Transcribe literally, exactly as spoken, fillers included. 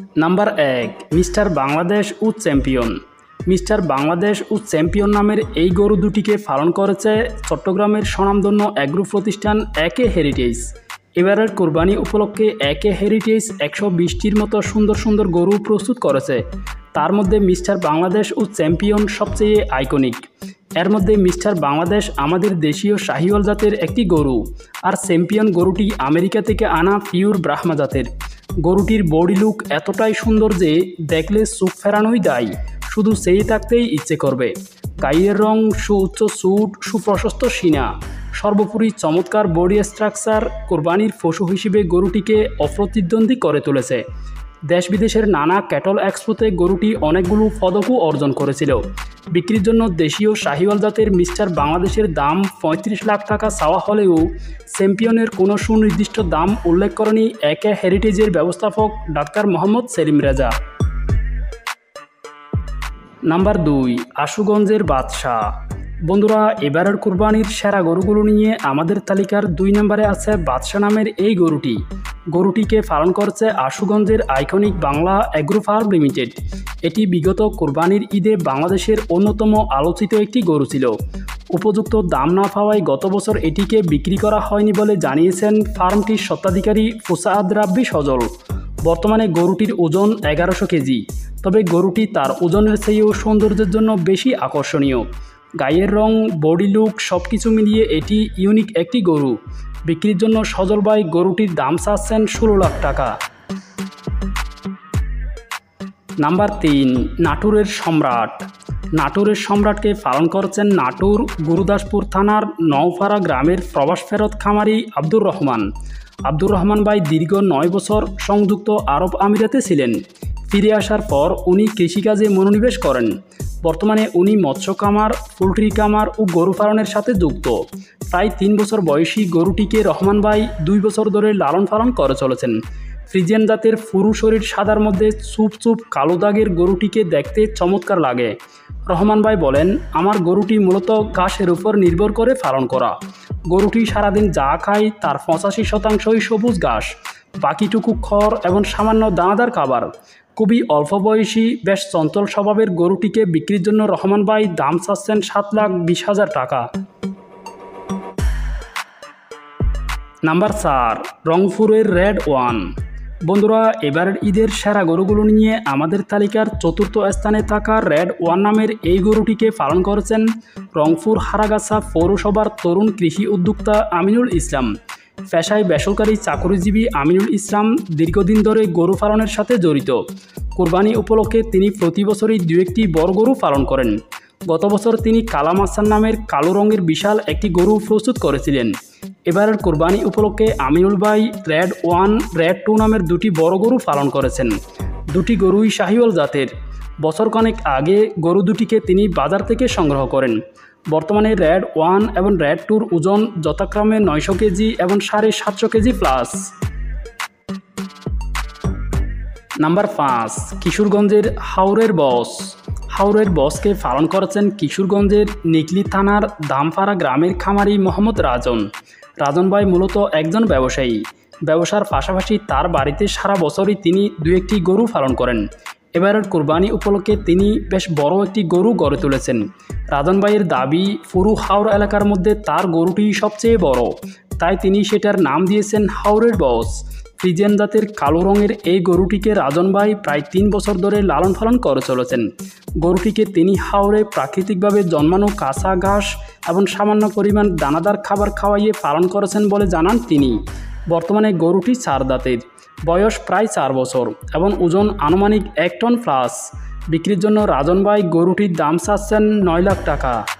Number এক, mister Bangladesh ও champion. Mister Bangladesh ও চ্যাম্পিয়ন নামের এই গরু দুটিকে পালন করেছে চট্টগ্রামের স্বনামধন্য অ্যাগ্রো প্রতিষ্ঠান একে হেরিটেজ। এবারের কোরবানি উপলক্ষে একে হেরিটেজ একশো বিশটির মতো সুন্দর সুন্দর গরু প্রস্তুত করেছে। তার মধ্যে মিস্টার বাংলাদেশ ও চ্যাম্পিয়ন সবচেয়ে আইকনিক। এর মধ্যে মিস্টার বাংলাদেশ আমাদের দেশীয় শাহিওয়াল জাতের একটি গরু, আর চ্যাম্পিয়ন গরুটি আমেরিকা থেকে আনা পিওর ব্রাহ্মা জাতের। গরুটির বডি লুক এতটাই সুন্দর যে দেখলে চোখ ফেরানোই দায়, শুধু সেই থাকতেই ইচ্ছে করবে। গায়ের রং, সুউচ্চ স্যুট, সুপ্রশস্ত সিনা, সর্বোপরি চমৎকার বডি স্ট্রাকচার কোরবানির পশু হিসেবে গরুটিকে অপ্রতিদ্বন্দ্বী করে তুলেছে। দেশ বিদেশের নানা ক্যাটল এক্সপোতে গরুটি অনেকগুলো পদকও অর্জন করেছিল। বিক্রির জন্য দেশীয় শাহিওয়াল জাতের মিস্টার বাংলাদেশের দাম পঁয়ত্রিশ লাখ টাকা চাওয়া হলেও চ্যাম্পিয়নের কোনো সুনির্দিষ্ট দাম উল্লেখ করেনি একে হেরিটেজের ব্যবস্থাপক ডাক্তার মোহাম্মদ সেলিম রেজা। নাম্বার দুই, আশুগঞ্জের বাদশাহ। বন্ধুরা, এবারের কুরবানির সেরা গরুগুলো নিয়ে আমাদের তালিকার দুই নম্বরে আছে বাদশাহ নামের এই গরুটি। গরুটিকে পালন করছে আশুগঞ্জের iconic Bangla agro farm limited. এটি বিগত কুরবানির ঈদে বাংলাদেশের অন্যতম আলোচিত একটি গরু ছিল। উপযুক্ত দাম না পাওয়ায় গত বছর এটিকে বিক্রি করা হয়নি বলে জানিয়েছেন ফার্মটির স্বত্বাধিকারী ফুসাদ রাব্বি সজল। বর্তমানে গরুটির ওজন এগারোশো কেজি, তবে গরুটি তার ওজনের চেয়েও সৌন্দর্যের জন্য বেশি আকর্ষণীয়। গায়ের রং, বডি লুক সব কিছু মিলিয়ে এটি ইউনিক একটি গরু। বিক্রির জন্য সজল ভাই গরুটির দাম চাচ্ছেন ষোলো লাখ টাকা। নাম্বার তিন, নাটোরের সম্রাট। নাটোরের সম্রাটকে পালন করছেন নাটোর গুরুদাসপুর থানার নওপাড়া গ্রামের প্রবাস ফেরত খামারি আব্দুর রহমান। আব্দুর রহমান ভাই দীর্ঘ নয় বছর সংযুক্ত আরব আমিরাতে ছিলেন। ফিরে আসার পর উনি কৃষিকাজে মনোনিবেশ করেন। বর্তমানে উনি মৎস্য কামার, পোলট্রি কামার ও গরু পালনের সাথে যুক্ত। প্রায় তিন বছর বয়সী গরুটিকে রহমান ভাই দুই বছর ধরে লালন পালন করে চলেছেন। ফ্রিজিয়ান জাতের পুরু শরীর সাদার মধ্যে চুপ চুপ কালো দাগের গরুটিকে দেখতে চমৎকার লাগে। রহমান ভাই বলেন, আমার গরুটি মূলত ঘাসের উপর নির্ভর করে পালন করা। গরুটি সারাদিন যা খায় তার পঁচাশি শতাংশই সবুজ ঘাস, বাকিটুকু খড় এবং সামান্য দানাদার খাবার। খুবই অল্প বয়সী, বেশ চঞ্চল স্বভাবের গরুটিকে বিক্রির জন্য রহমান ভাই দাম চাচ্ছেন সাত লাখ বিশ হাজার টাকা। নাম্বার চার, রংপুরের রেড ওয়ান। বন্ধুরা, এবারের ঈদের সেরা গরুগুলো নিয়ে আমাদের তালিকার চতুর্থ স্থানে থাকা রেড ওয়ান নামের এই গরুটিকে পালন করেছেন রংপুর হারাগাছা পৌরসভার তরুণ কৃষি উদ্যোক্তা আমিনুল ইসলাম। পেশায় বেসরকারি চাকরিজীবী আমিনুল ইসলাম দীর্ঘদিন ধরে গরু পালনের সাথে জড়িত। কোরবানি উপলক্ষে তিনি প্রতি বছরই দু একটি বড় গরু পালন করেন। গত বছর তিনি কালাম হাসান নামের কালো রঙের বিশাল একটি গরু প্রস্তুত করেছিলেন। এবারের কোরবানি উপলক্ষে আমিনুল ভাই রেড ওয়ান, রেড টু নামের দুটি বড় গরু পালন করেছেন। দুটি গরুই শাহিওয়াল জাতের। বছরখানেক আগে গরু দুটিকে তিনি বাজার থেকে সংগ্রহ করেন। বর্তমানে রেড ওয়ান এবং রেড টুর ওজন যথাক্রমে নয়শো কেজি এবং সাড়ে সাতশো কেজি প্লাস। নাম্বার পাঁচ, কিশোরগঞ্জের হাওরের বস। হাওরের বসকে পালন করেছেন কিশোরগঞ্জের নিকলি থানার দামপাড়া গ্রামের খামারি মোহাম্মদ রাজন। রাজন ভাই মূলত একজন ব্যবসায়ী। ব্যবসার পাশাপাশি তার বাড়িতে সারা বছরই তিনি দু একটি গরু পালন করেন। এবারের কোরবানি উপলক্ষে তিনি বেশ বড় একটি গরু গড়ে তুলেছেন। রাজন ভাইয়ের দাবি, পুরো হাওর এলাকার মধ্যে তার গরুটি সবচেয়ে বড়, তাই তিনি সেটার নাম দিয়েছেন হাওরের বস। ফ্রিজিয়ান জাতের কালো রঙের এই গরুটিকে রাজন ভাই প্রায় তিন বছর ধরে লালন পালন করে চলেছেন। গরুটিকে তিনি হাওরে প্রাকৃতিকভাবে জন্মানো কাঁচা ঘাস এবং সামান্য পরিমাণ দানাদার খাবার খাওয়াইয়ে পালন করেছেন বলে জানান তিনি। বর্তমানে গরুটি চার দাঁতের, বয়স প্রায় চার বছর এবং ওজন আনুমানিক এক টন প্লাস। বিক্রির জন্য রাজন ভাই গরুটির দাম চাচ্ছেন নয় লাখ টাকা।